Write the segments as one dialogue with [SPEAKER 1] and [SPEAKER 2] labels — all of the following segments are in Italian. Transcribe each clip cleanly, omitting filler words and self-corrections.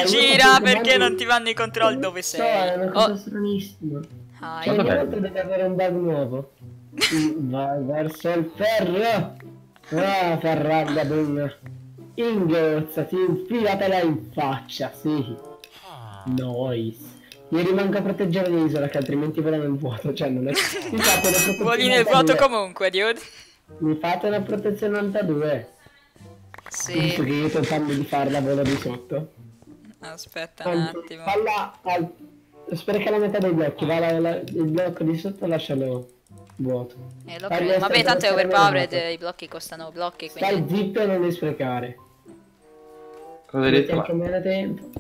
[SPEAKER 1] gira perché non ti vanno i controlli dove sei.
[SPEAKER 2] È una cosa stranissima. Cioè, ogni volta deve avere un bug nuovo. Vai verso il ferro. Ah, ferranda boom. Ingozzati, infilatela in faccia, sì. Nice. Mi rimango a proteggere l'isola che altrimenti vola nel vuoto, cioè non è...
[SPEAKER 1] Voli nel vuoto comunque, dude.
[SPEAKER 2] Mi fate una protezione 92.
[SPEAKER 1] Sì.
[SPEAKER 2] Visto che io sto tentando di fare la vola di sotto.
[SPEAKER 1] Aspetta un attimo.
[SPEAKER 2] Falla al... Spreca la metà dei blocchi, il blocco di sotto lascialo vuoto.
[SPEAKER 1] Lo credo. Vabbè, tanto è overpowered, i blocchi costano blocchi, quindi...
[SPEAKER 2] Stai zitto e non li sprecare.
[SPEAKER 3] Cosa hai detto?
[SPEAKER 2] Anche meno tempo.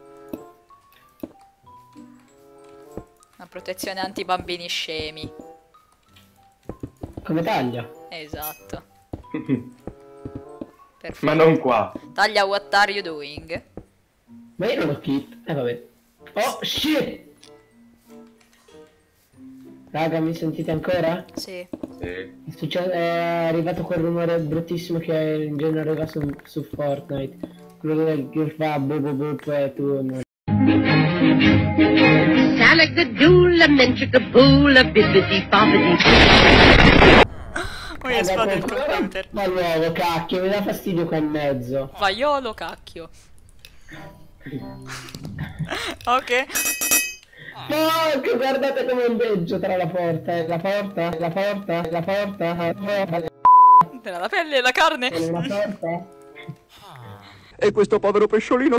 [SPEAKER 1] Una protezione anti-bambini scemi.
[SPEAKER 2] Come taglia?
[SPEAKER 1] Esatto. Perfetto.
[SPEAKER 3] Ma non qua.
[SPEAKER 1] Taglia, what are you doing?
[SPEAKER 2] Ma io non ho kit. Vabbè. Oh shit! Raga, mi sentite ancora?
[SPEAKER 1] Sì.
[SPEAKER 3] Sì.
[SPEAKER 2] È arrivato quel rumore bruttissimo che in genere va su Fortnite. Quello che fa bu bu bu e tu non...
[SPEAKER 4] Salagadoola, menchikaboola, bibbidi bobbidi.
[SPEAKER 1] Poi esplode il computer.
[SPEAKER 2] Ma nuovo, cacchio, mi dà fastidio qua in mezzo.
[SPEAKER 1] Vaiolo, cacchio. Ok.
[SPEAKER 2] No, che guardate come ondeggia tra la porta e la porta, la porta, la porta,
[SPEAKER 1] Tra la pelle e la carne.
[SPEAKER 2] la porta.
[SPEAKER 5] E questo povero pesciolino,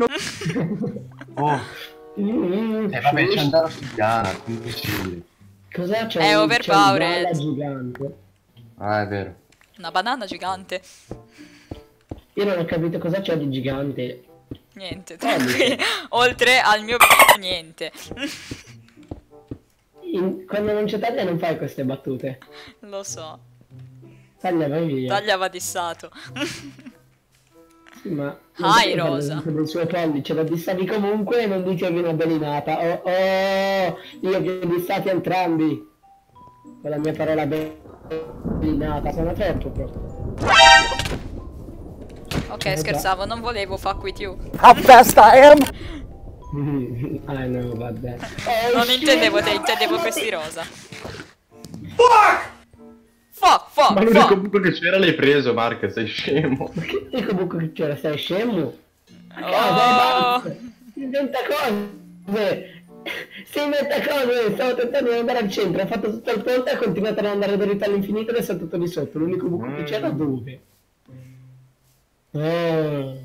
[SPEAKER 3] Oh. Vabbè, c'è andato su Diana, quindi sì.
[SPEAKER 2] Cos'è?
[SPEAKER 1] È overpowered.
[SPEAKER 2] C'è un gigante.
[SPEAKER 3] Ah, è vero.
[SPEAKER 1] Una banana gigante.
[SPEAKER 2] Io non ho capito cosa c'è di gigante.
[SPEAKER 1] Niente, tranquillo. Oltre al mio video, niente.
[SPEAKER 2] Quando non c'è taglia non fai queste battute.
[SPEAKER 1] Lo so.
[SPEAKER 2] Taglia, vai via.
[SPEAKER 1] Taglia va dissato.
[SPEAKER 2] Sì, ma...
[SPEAKER 1] Hi, Rosa.
[SPEAKER 2] Del suo pollice, lo dissavi comunque e non dicevi una belinata. Oh, io vi ho dissati entrambi. Con la mia parola belinata, sono troppo proprio.
[SPEAKER 1] Ok, scherzavo, non volevo fuck with you.
[SPEAKER 5] How fast I am?
[SPEAKER 2] Ah no, vabbè.
[SPEAKER 1] Non intendevo te, intendevo questi rosa. Fuck!
[SPEAKER 3] Ma l'unico buco che c'era l'hai preso, Mark, sei scemo.
[SPEAKER 2] Ma che dico comunque che c'era? Sei scemo?
[SPEAKER 1] Oh.
[SPEAKER 2] Si inventa cose! Si inventa cose! Stavo tentando di andare al centro, ho fatto tutto il ponte e ho continuato ad andare dritto all'infinito e è saltato di sotto. L'unico buco che c'era dove?
[SPEAKER 1] Oh.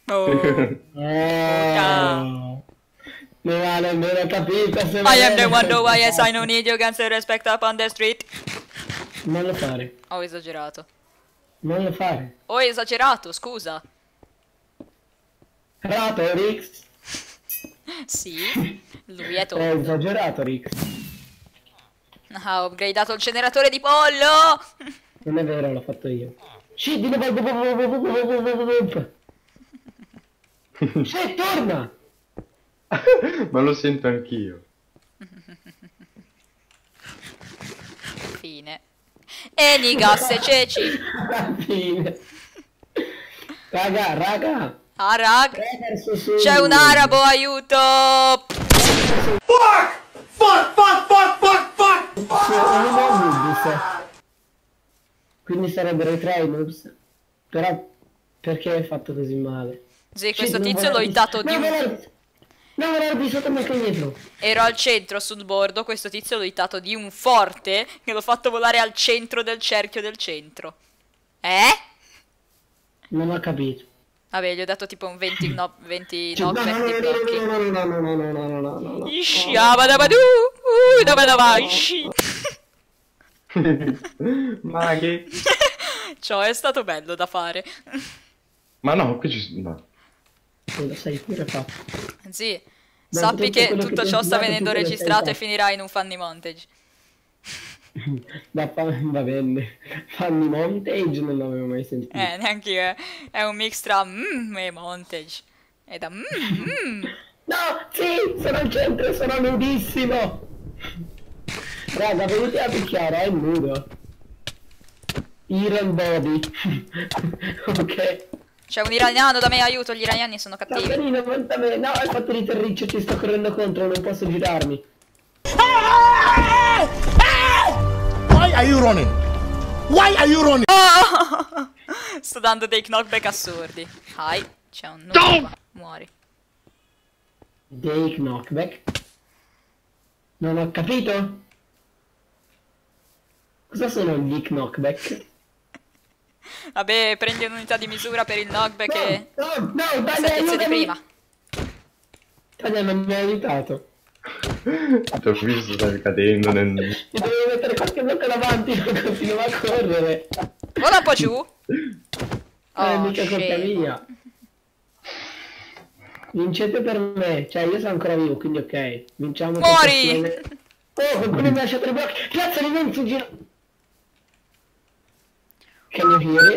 [SPEAKER 2] Non ha nemmeno capito se
[SPEAKER 1] I am the one, no, yes, I no need you can say respect up on the street.
[SPEAKER 2] Non lo fare.
[SPEAKER 1] Ho esagerato.
[SPEAKER 2] Non lo fare.
[SPEAKER 1] Ho esagerato, scusa.
[SPEAKER 2] Rato, Rix.
[SPEAKER 1] Sì, lui è
[SPEAKER 2] È
[SPEAKER 1] tondo.
[SPEAKER 2] esagerato, Rix.
[SPEAKER 1] Ah, ho upgradato il generatore di pollo.
[SPEAKER 2] Non è vero, l'ho fatto io. Sì, di nuovo. Sì, torna!
[SPEAKER 3] Ma lo sento anch'io.
[SPEAKER 1] Fine. E ni gas e ceci.
[SPEAKER 2] Fine. Raga.
[SPEAKER 1] Ah, rag.
[SPEAKER 2] Verso su.
[SPEAKER 1] C'è un arabo, aiuto.
[SPEAKER 2] Fuck! Quindi sarebbero i tre noobs. Però perché hai fatto così male?
[SPEAKER 1] Sì, questo tizio l'ho hittato di un...
[SPEAKER 2] No, guarda, sotto me che dietro.
[SPEAKER 1] Ero al centro sul bordo, questo tizio l'ho hittato di un forte che l'ho fatto volare al centro del cerchio del centro.
[SPEAKER 2] Non ho capito.
[SPEAKER 1] Vabbè, gli ho dato tipo un 20 knockback di
[SPEAKER 2] No.
[SPEAKER 1] Ishi, abadabadu, dove la vai? Ishi.
[SPEAKER 3] Ma che...
[SPEAKER 1] Ciò è stato bello da fare.
[SPEAKER 3] Ma no, qui ci... No.
[SPEAKER 2] Lo sai pure fatto.
[SPEAKER 1] Sì,
[SPEAKER 2] Ma
[SPEAKER 1] sappi
[SPEAKER 2] tutto
[SPEAKER 1] che
[SPEAKER 2] quello
[SPEAKER 1] tutto
[SPEAKER 2] che
[SPEAKER 1] ciò
[SPEAKER 2] ti
[SPEAKER 1] sta
[SPEAKER 2] ho
[SPEAKER 1] venendo
[SPEAKER 2] dato, tu
[SPEAKER 1] registrato
[SPEAKER 2] lo
[SPEAKER 1] e
[SPEAKER 2] sai
[SPEAKER 1] finirà in un funny montage.
[SPEAKER 2] Va bene. Funny montage non l'avevo mai sentito.
[SPEAKER 1] Neanche io. È un mix tra e montage. E da
[SPEAKER 2] No, sì, sono al centro, sono nudissimo. Raga, venite a picchiare, è nudo. Iron body. Ok.
[SPEAKER 1] C'è un iraniano da me, aiuto, gli iraniani sono cattivi.
[SPEAKER 2] Caterina, monta me. No, hai fatto di terriccio, ti sto correndo contro, non posso girarmi.
[SPEAKER 5] Why are you running? Why are you running?
[SPEAKER 1] Oh! Sto dando dei knockback assurdi. Hai, c'è un nuovo. Muori.
[SPEAKER 2] Dei knockback? Non ho capito? Cosa sono gli knockback?
[SPEAKER 1] Vabbè, prendi un'unità di misura per il knockback e...
[SPEAKER 2] No,
[SPEAKER 1] Stessa tizia di prima.
[SPEAKER 2] Taglia, non mi ha aiutato.
[SPEAKER 3] Ti ho visto, stai cadendo nel...
[SPEAKER 2] Mi dovevo mettere qualche blocco davanti, non continuava a correre.
[SPEAKER 1] Vola un po' giù. Oh,
[SPEAKER 2] Mica colpa mia. Vincete per me, cioè io sono ancora vivo, quindi ok. Vinciamo.
[SPEAKER 1] Muori!
[SPEAKER 2] Oh, qualcuno mi ha lasciato i blocchi. Cazzo, li vengo in giro. Cannoniere.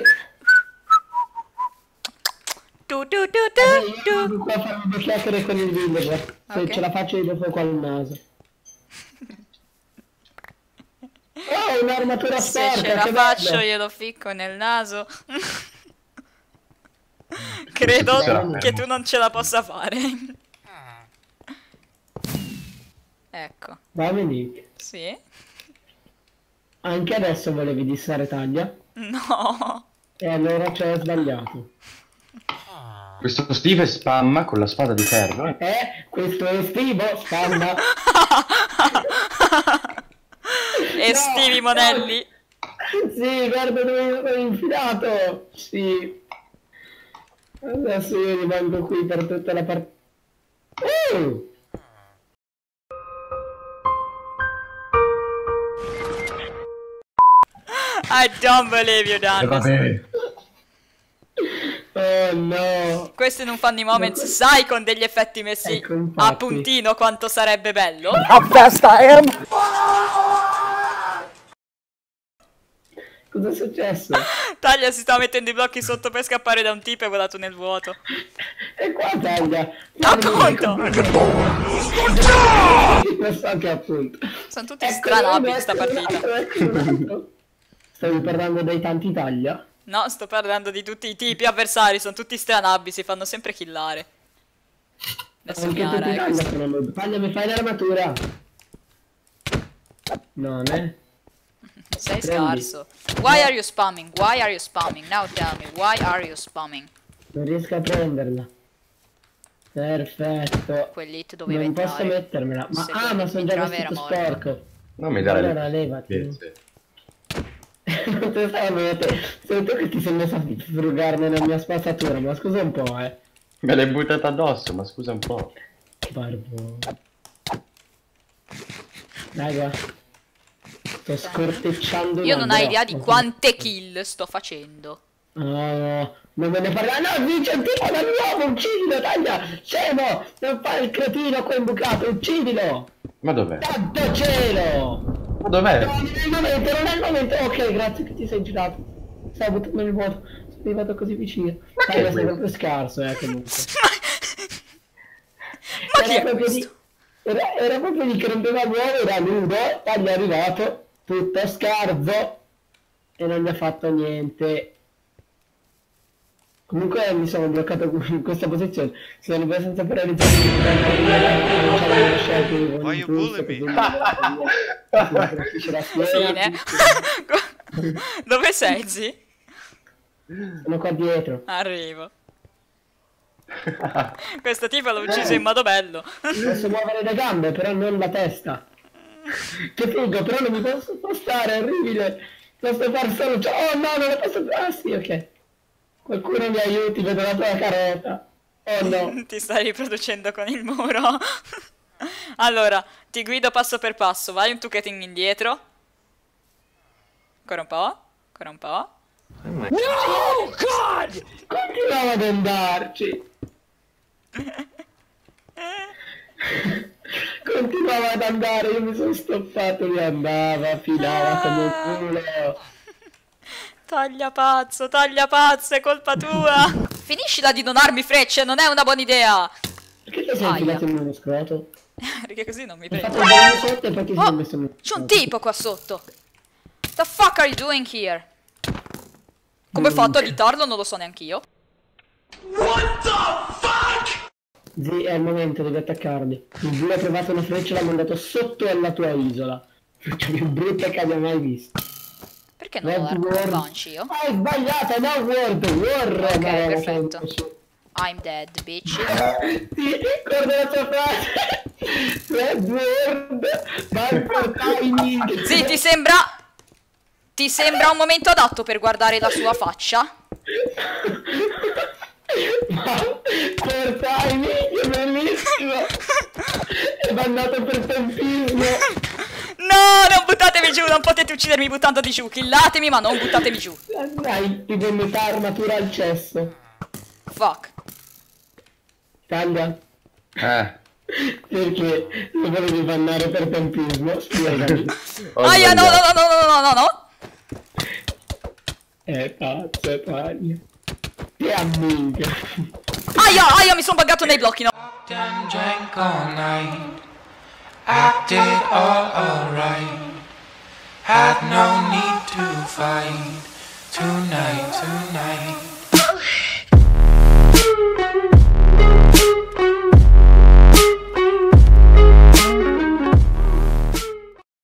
[SPEAKER 2] Io qua a farmi due chiacchiere con il villager. Se
[SPEAKER 1] Ok.
[SPEAKER 2] ce la faccio io dopo qua il naso. Oh, un'armatura
[SPEAKER 1] Se
[SPEAKER 2] sporca,
[SPEAKER 1] ce la
[SPEAKER 2] che
[SPEAKER 1] faccio
[SPEAKER 2] bello.
[SPEAKER 1] glielo ficco nel naso. Credo che tu non ce la possa fare. Ecco,
[SPEAKER 2] Va bene.
[SPEAKER 1] sì.
[SPEAKER 2] Anche adesso volevi dissare Taglia?
[SPEAKER 1] No.
[SPEAKER 2] E allora ci ho sbagliato.
[SPEAKER 3] Questo Steve spamma con la spada di ferro.
[SPEAKER 2] Questo è Stivo, spamma.
[SPEAKER 1] E
[SPEAKER 2] No,
[SPEAKER 1] Stivi Monelli.
[SPEAKER 2] Sì, guarda dove io sono infilato. Sì. Adesso io rimango qui per tutta la partita.
[SPEAKER 1] I don't believe you, Dan.
[SPEAKER 3] Vabbè.
[SPEAKER 2] Oh no.
[SPEAKER 1] Questi non fanno i moments, sai, con degli effetti messi
[SPEAKER 2] Ecco, infatti.
[SPEAKER 1] a puntino quanto sarebbe bello?
[SPEAKER 5] How fast I am?
[SPEAKER 2] Cosa è successo?
[SPEAKER 1] Taglia si sta mettendo i blocchi sotto per scappare da un tipo e è volato nel vuoto.
[SPEAKER 2] E qua Taglia.
[SPEAKER 1] Appunto!
[SPEAKER 2] Lo so che appunto.
[SPEAKER 1] Sono tutti
[SPEAKER 2] Ecco,
[SPEAKER 1] stranabili
[SPEAKER 2] ecco
[SPEAKER 1] sta
[SPEAKER 2] un
[SPEAKER 1] partita.
[SPEAKER 2] altro, ecco un altro. Stavi parlando dei tanti Taglia?
[SPEAKER 1] No, sto parlando di tutti i tipi avversari, sono tutti stranabili, si fanno sempre killare. Adesso
[SPEAKER 2] Anche
[SPEAKER 1] mi
[SPEAKER 2] tutti i
[SPEAKER 1] ara,
[SPEAKER 2] Taglia sono noob. Taglia, mi fai l'armatura? No, ne?
[SPEAKER 1] sei
[SPEAKER 2] Prendi.
[SPEAKER 1] scarso. Why are you spamming? Why are you spamming? Now tell me, why are you spamming?
[SPEAKER 2] Non riesco a prenderla. Perfetto.
[SPEAKER 1] Quell'hit doveva
[SPEAKER 2] Non
[SPEAKER 1] entrare.
[SPEAKER 2] posso mettermela. Ma,
[SPEAKER 1] Se
[SPEAKER 2] ma sono già
[SPEAKER 1] entrava era
[SPEAKER 2] vestito
[SPEAKER 1] morto.
[SPEAKER 2] sporco.
[SPEAKER 3] Non mi dare
[SPEAKER 2] Allora levati.
[SPEAKER 3] Grazie.
[SPEAKER 2] Non te sai vedere. Sei tu che ti sei messo a frugare nella mia spazzatura, ma scusa un po',
[SPEAKER 3] Me l'hai buttata addosso, ma scusa un po'.
[SPEAKER 2] Barbo. Raga. Sto scortecciando.
[SPEAKER 1] Io non ho idea di
[SPEAKER 2] quanto.
[SPEAKER 1] quante kill sto facendo.
[SPEAKER 2] No, non me ne parla. No, vince un tipo da nuovo, uccidilo, Taglia! Scemo! Non fai il cretino qua imbucato, uccidilo!
[SPEAKER 3] Ma dov'è?
[SPEAKER 2] Santo cielo!
[SPEAKER 3] Ma dov'è?
[SPEAKER 2] No, non è il momento, non è il momento! Ok, grazie che ti sei girato. Stai buttando nel vuoto. Sono arrivato così vicino.
[SPEAKER 3] Ma che è
[SPEAKER 2] Taglia, sei
[SPEAKER 3] questo?
[SPEAKER 2] proprio scarso, comunque.
[SPEAKER 1] Ma chi è
[SPEAKER 2] proprio
[SPEAKER 1] questo?
[SPEAKER 2] Era proprio lì che rompeva l'uovo, era nudo, Taglia è arrivato, tutto scarso. E non mi ha fatto niente. Comunque mi sono bloccato in questa posizione. Sono abbastanza paralizzato.
[SPEAKER 6] Why you bully me?
[SPEAKER 1] Fine. Dove sei, Zi?
[SPEAKER 2] Sono qua dietro.
[SPEAKER 1] Arrivo. Questo tipo l'ho ucciso in modo bello.
[SPEAKER 2] Posso muovere le gambe, però non la testa. Che figo, però non mi posso spostare, è orribile. Posso fare solo... Oh no, non la posso... Ah sì, ok. Qualcuno mi aiuti, vedo la tua carota. Oh no.
[SPEAKER 1] Ti stai riproducendo con il muro. Allora, ti guido passo per passo. Vai un tuchetting indietro. Ancora un po'. Ancora un po'.
[SPEAKER 2] No, God! Continuava ad andarci. Continuava ad andare, io mi sono stoppato, lui andava, filava come un culo.
[SPEAKER 1] Taglia pazzo, è colpa tua. Finiscila di donarmi frecce, non è una buona idea.
[SPEAKER 2] Perché ti sei
[SPEAKER 1] Aia.
[SPEAKER 2] infilato in uno scroto?
[SPEAKER 1] Perché così non mi
[SPEAKER 2] Hai
[SPEAKER 1] prendo.
[SPEAKER 2] fatto il bagno sotto e poi ti sei
[SPEAKER 1] Oh,
[SPEAKER 2] messo in
[SPEAKER 1] c'è un tipo qua sotto. The fuck are you doing here? Come ho fatto a editarlo non lo so neanch'io.
[SPEAKER 2] Zì, è il momento, devi attaccarli. Il Dio ha trovato una freccia e l'ha mandato sotto alla tua isola. Freccia più brutta che abbia mai visto.
[SPEAKER 1] Perché non ho l'arco Banshee io?
[SPEAKER 2] Hai sbagliato, no Word, War!
[SPEAKER 1] Ok,
[SPEAKER 2] Madonna,
[SPEAKER 1] perfetto.
[SPEAKER 2] che-
[SPEAKER 1] I'm dead, bitch.
[SPEAKER 2] Sì, guarda la tua frase! Red Word! Viper timing!
[SPEAKER 1] Sì, ti sembra... Ti sembra un momento adatto per guardare la sua faccia?
[SPEAKER 2] Per timing, è bellissimo! È bandato per tempismo!
[SPEAKER 1] No, non buttatemi giù, non potete uccidermi buttandoti giù. Killatemi, ma non buttatemi giù.
[SPEAKER 2] Dai, ti vuoi metà armatura al cesso.
[SPEAKER 1] Fuck.
[SPEAKER 2] Taglia. Perché lo volevi bannare per tempismo? Spiegami.
[SPEAKER 1] Aia, no, no, no, no, no, no, no.
[SPEAKER 2] Pazzo, taglia. Che amica.
[SPEAKER 1] Aia, aia, mi sono buggato nei blocchi, no.
[SPEAKER 7] And drank all night, acted all alright, had no need to fight tonight.